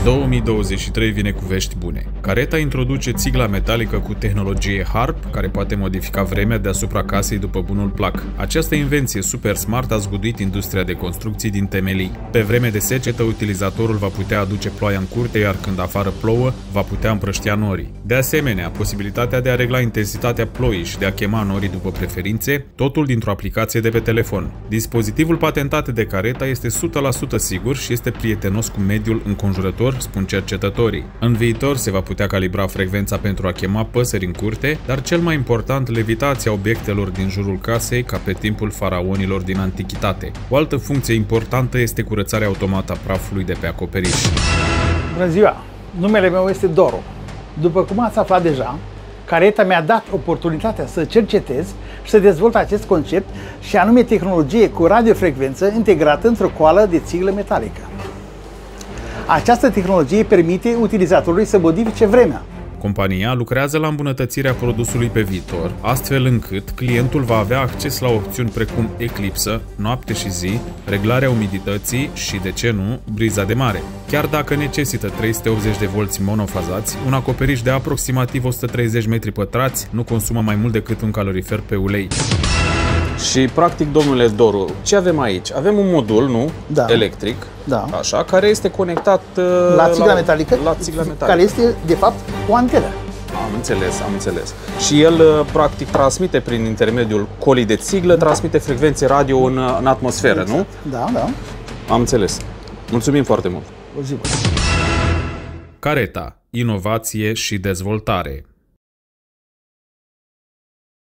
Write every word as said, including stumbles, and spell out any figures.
două mii douăzeci și trei vine cu vești bune. Careta introduce țigla metalică cu tehnologie HARP, care poate modifica vremea deasupra casei după bunul plac. Această invenție super smart a zguduit industria de construcții din temelii. Pe vreme de secetă, utilizatorul va putea aduce ploaia în curte, iar când afară plouă, va putea împrăștia norii. De asemenea, posibilitatea de a regla intensitatea ploii și de a chema norii după preferințe, totul dintr-o aplicație de pe telefon. Dispozitivul patentat de Careta este o sută la sută sigur și este prietenos cu mediul înconjurător, spun cercetătorii. În viitor se va putea calibra frecvența pentru a chema păsări în curte, dar cel mai important, levitația obiectelor din jurul casei, ca pe timpul faraonilor din antichitate. O altă funcție importantă este curățarea automată a prafului de pe acoperiș. Bună ziua! Numele meu este Doru. După cum ați aflat deja, Careta mi-a dat oportunitatea să cercetez și să dezvolt acest concept, și anume tehnologie cu radiofrecvență integrată într-o coală de țiglă metalică. Această tehnologie permite utilizatorului să modifice vremea. Compania lucrează la îmbunătățirea produsului pe viitor, astfel încât clientul va avea acces la opțiuni precum eclipsă, noapte și zi, reglarea umidității și, de ce nu, briza de mare. Chiar dacă necesită trei sute optzeci de volți monofazați, un acoperiș de aproximativ o sută treizeci metri pătrați nu consumă mai mult decât un calorifer pe ulei. Și practic, domnule Doru, ce avem aici? Avem un modul, nu? Da. Electric, da. Așa, care este conectat uh, la țigla metalică, la țigla metalică, care este, de fapt, o antenă. Am înțeles, am înțeles. Și el, uh, practic, transmite prin intermediul colii de țiglă, transmite frecvențe radio în, în atmosferă, exact. Nu? Da, da. Am înțeles. Mulțumim foarte mult. O zi bună. Careta. Inovație și dezvoltare.